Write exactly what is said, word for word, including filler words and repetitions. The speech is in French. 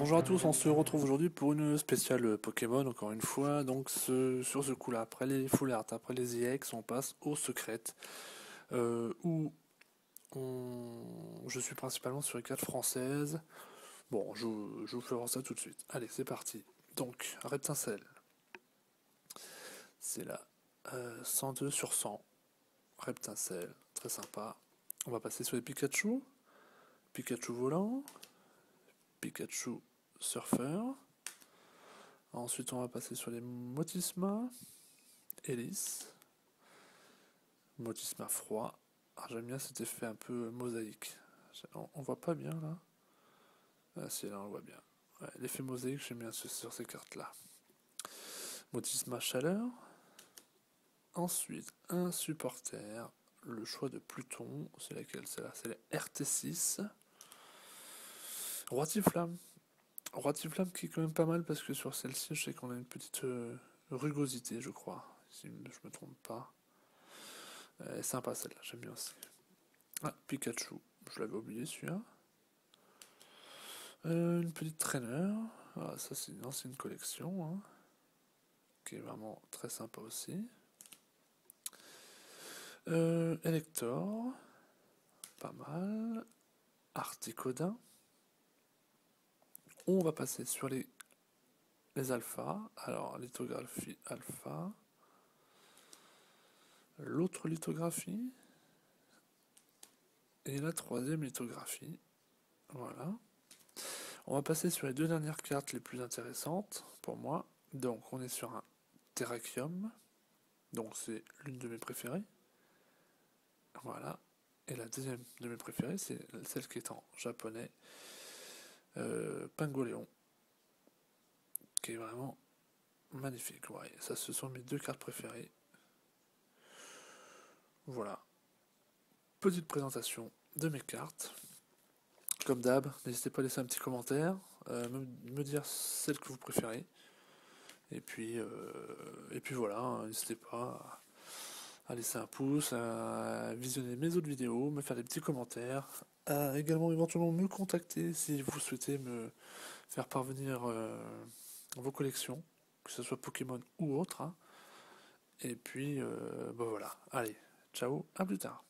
Bonjour à tous, on se retrouve aujourd'hui pour une spéciale Pokémon, encore une fois. Donc ce- sur ce coup-là, après les Full Art, après les E X, on passe aux secrètes, euh, où on- je suis principalement sur les cartes françaises. Bon, je, vous- je vous fais voir ça tout de suite. Allez, c'est parti. Donc, Reptincelle, c'est là, euh, cent deux sur cent. Reptincelle, très sympa. On va passer sur les Pikachu. Pikachu volant, Pikachu surfeur. Ensuite, on va passer sur les Motisma, hélice, Motisma froid. Ah, j'aime bien cet effet un peu mosaïque. On, on voit pas bien là. Ah si, là on le voit bien. Ouais, l'effet mosaïque, j'aime bien sur, sur ces cartes-là. Motisma chaleur. Ensuite, un supporter. Le choix de Pluton. C'est laquelle? C'est là, c'est la R T six. Roi Tiflamme. Roi Tiflamme qui est quand même pas mal parce que sur celle-ci, je sais qu'on a une petite euh, rugosité, je crois. Si je me trompe pas. Elle est sympa celle-là, j'aime bien aussi. Ah, Pikachu, je l'avais oublié celui-là. Euh, une petite traîneur. Ah, ça c'est une ancienne collection, hein, qui est vraiment très sympa aussi. Euh, Elector, pas mal. Articodin. On va passer sur les, les alphas. Alors, lithographie alpha. L'autre lithographie. Et la troisième lithographie. Voilà. On va passer sur les deux dernières cartes les plus intéressantes pour moi. Donc, on est sur un Terrakium. Donc, c'est l'une de mes préférées. Voilà. Et la deuxième de mes préférées, c'est celle qui est en japonais, euh, Pingoléon, qui est vraiment magnifique. Ouais, ça, ce sont mes deux cartes préférées. Voilà. Petite présentation de mes cartes. Comme d'hab, n'hésitez pas à laisser un petit commentaire, euh, me, me dire celle que vous préférez. Et puis, euh, et puis voilà, hein, n'hésitez pas à, à laisser un pouce, à visionner mes autres vidéos, me faire des petits commentaires, à également éventuellement me contacter si vous souhaitez me faire parvenir euh, vos collections, que ce soit Pokémon ou autre. Hein. Et puis, euh, bah voilà. Allez, ciao, à plus tard.